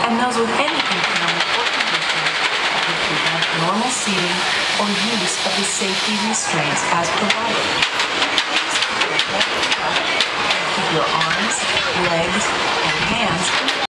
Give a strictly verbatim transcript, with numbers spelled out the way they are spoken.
and those with any impairment or condition that would prevent normal seating or use of the safety restraints as provided. Please